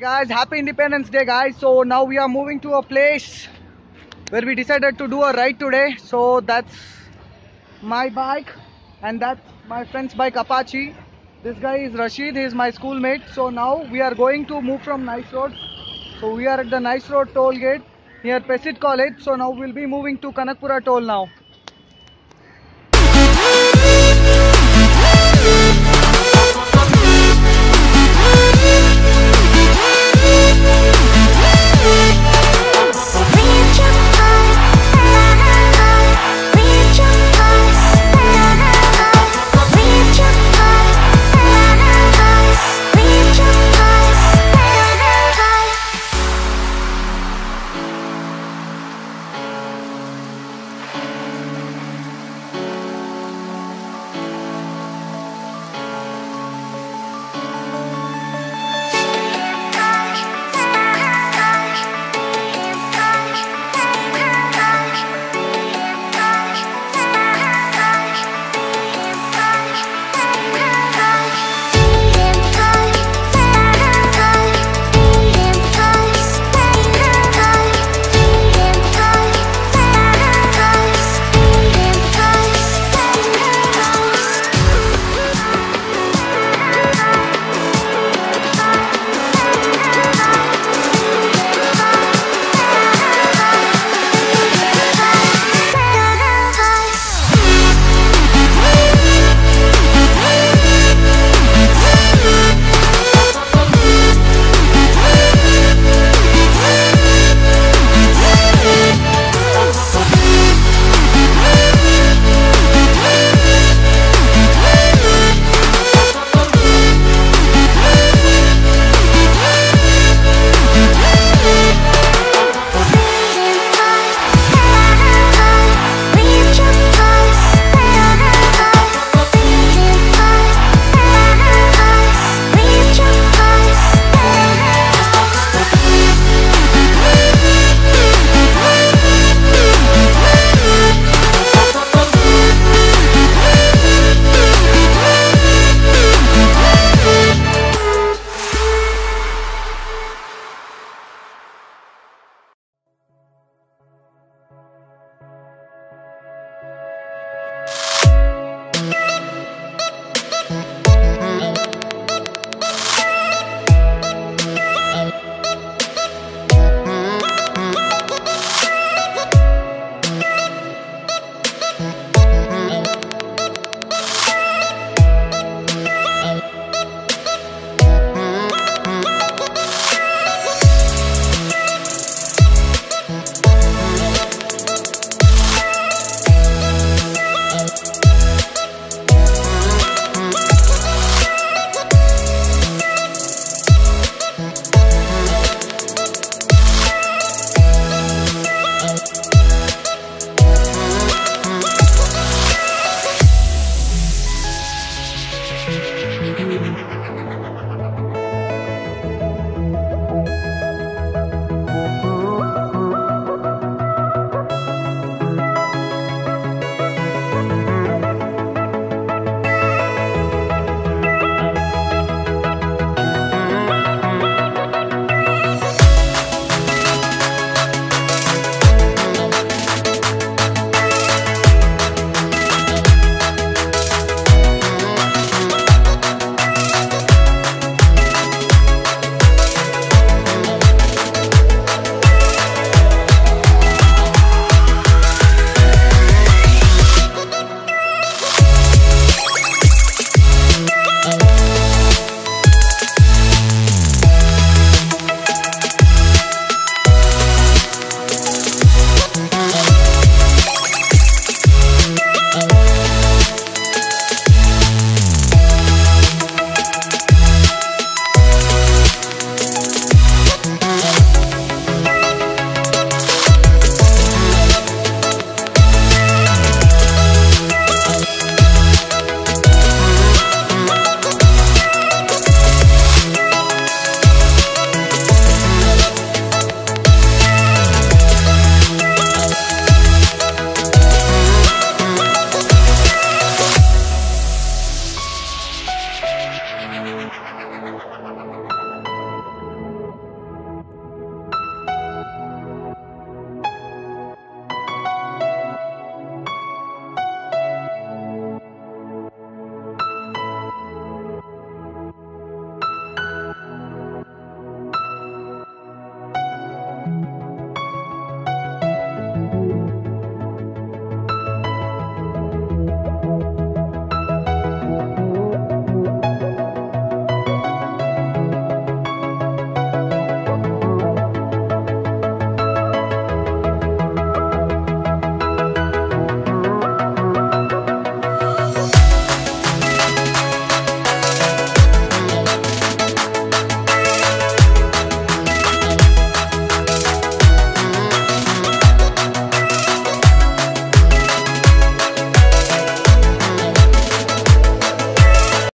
guys, happy Independence Day guys. So now we are moving to a place where we decided to do a ride today. So that's my bike and that's my friend's bike Apache. This guy is Rashid, he is my schoolmate. So now we are going to move from Nice Road. So we are at the Nice Road toll gate near Pesit College. So now we'll be moving to Kanakpura toll now.